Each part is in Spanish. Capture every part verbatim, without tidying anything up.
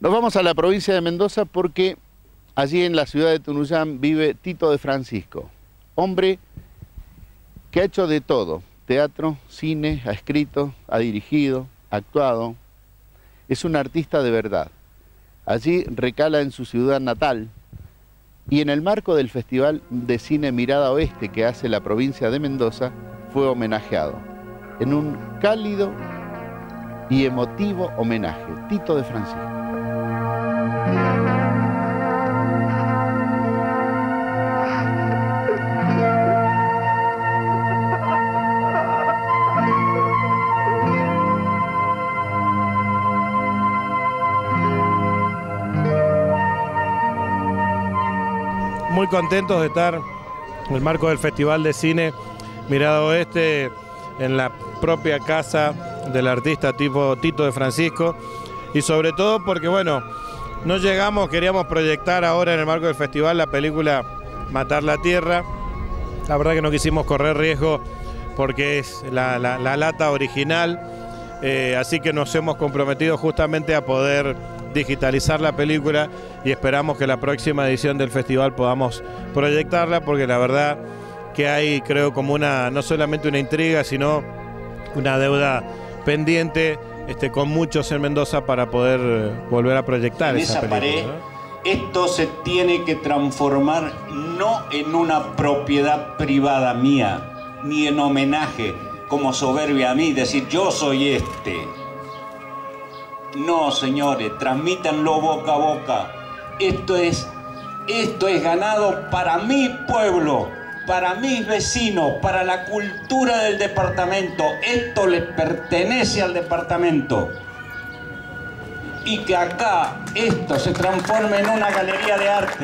Nos vamos a la provincia de Mendoza porque allí en la ciudad de Tunuyán vive Tito de Francisco, hombre que ha hecho de todo, teatro, cine, ha escrito, ha dirigido, ha actuado, es un artista de verdad. Allí recala en su ciudad natal y en el marco del Festival de Cine Mirada Oeste que hace la provincia de Mendoza fue homenajeado en un cálido y emotivo homenaje, Tito de Francisco. Muy contentos de estar en el marco del Festival de Cine Mirada Oeste, en la propia casa del artista tipo Tito de Francisco, y sobre todo porque, bueno, no llegamos, queríamos proyectar ahora en el marco del festival la película Matar la Tierra. La verdad que no quisimos correr riesgo porque es la, la, la lata original, eh, así que nos hemos comprometido justamente a poder digitalizar la película y esperamos que la próxima edición del festival podamos proyectarla, porque la verdad que hay, creo, como una, no solamente una intriga, sino una deuda pendiente este, con muchos en Mendoza para poder volver a proyectar en esa, esa película, pared, ¿no? Esto se tiene que transformar no en una propiedad privada mía, ni en homenaje como soberbia a mí, decir yo soy este. No, señores, transmítanlo boca a boca. Esto es, esto es ganado para mi pueblo, para mis vecinos, para la cultura del departamento. Esto le pertenece al departamento. Y que acá esto se transforme en una galería de arte.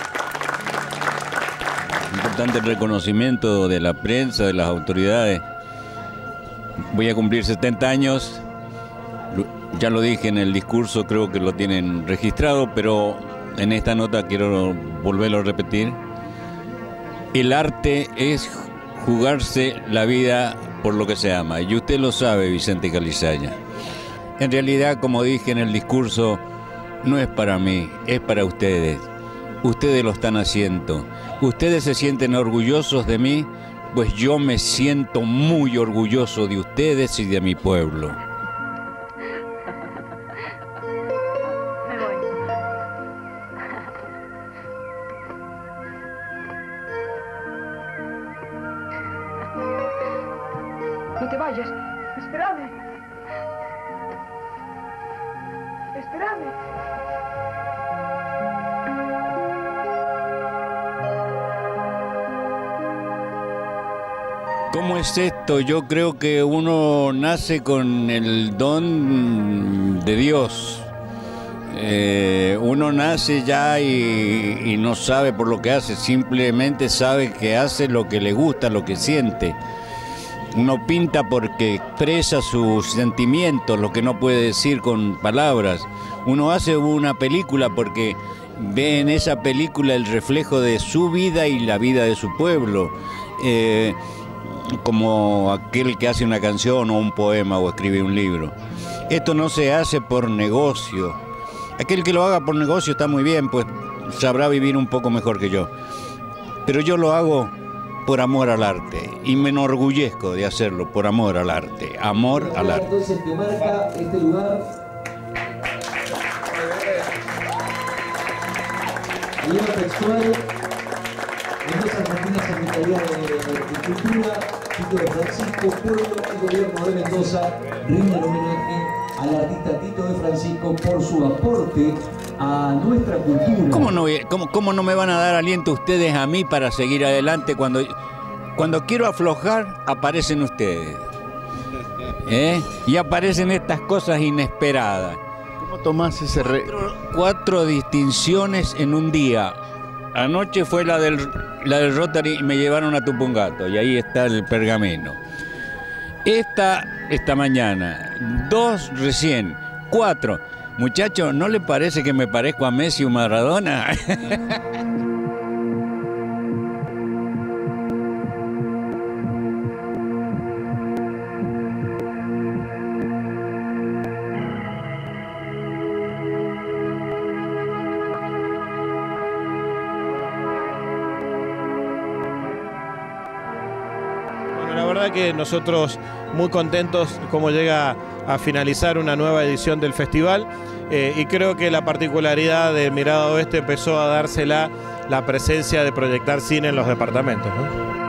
Importante el reconocimiento de la prensa, de las autoridades. Voy a cumplir setenta años. Ya lo dije en el discurso, creo que lo tienen registrado, pero en esta nota quiero volverlo a repetir. El arte es jugarse la vida por lo que se ama, y usted lo sabe, Vicente Calizaya. En realidad, como dije en el discurso, no es para mí, es para ustedes. Ustedes lo están haciendo. Ustedes se sienten orgullosos de mí, pues yo me siento muy orgulloso de ustedes y de mi pueblo. No te vayas. Espérame. Espérame. ¿Cómo es esto? Yo creo que uno nace con el don de Dios. Eh, uno nace ya y, y no sabe por lo que hace, simplemente sabe que hace lo que le gusta, lo que siente. Uno pinta porque expresa sus sentimientos, lo que no puede decir con palabras. Uno hace una película porque ve en esa película el reflejo de su vida y la vida de su pueblo. Eh, como aquel que hace una canción o un poema o escribe un libro. Esto no se hace por negocio. Aquel que lo haga por negocio está muy bien, pues sabrá vivir un poco mejor que yo. Pero yo lo hago por amor al arte, y me enorgullezco de hacerlo por amor al arte, amor al arte. Entonces que marca este lugar. Leo textual. Mendoza, Argentina, Secretaría de, de Cultura, Tito de Francisco, pueblo y gobierno de Mendoza rinden homenaje al artista Tito de Francisco por su aporte a nuestra cultura. ¿Cómo no, cómo, cómo no me van a dar aliento ustedes a mí para seguir adelante cuando, cuando quiero aflojar, aparecen ustedes? ¿Eh? Y aparecen estas cosas inesperadas. ¿Cómo tomás ese re... Cuatro, cuatro distinciones en un día. Anoche fue la del, la del Rotary y me llevaron a Tupungato, y ahí está el pergamino. Esta, esta mañana, dos recién, cuatro. Muchachos, ¿no le parece que me parezco a Messi o Maradona? verdad que nosotros muy contentos cómo llega a finalizar una nueva edición del festival, eh, y creo que la particularidad de Mirada Oeste empezó a dársela la presencia de proyectar cine en los departamentos, ¿no?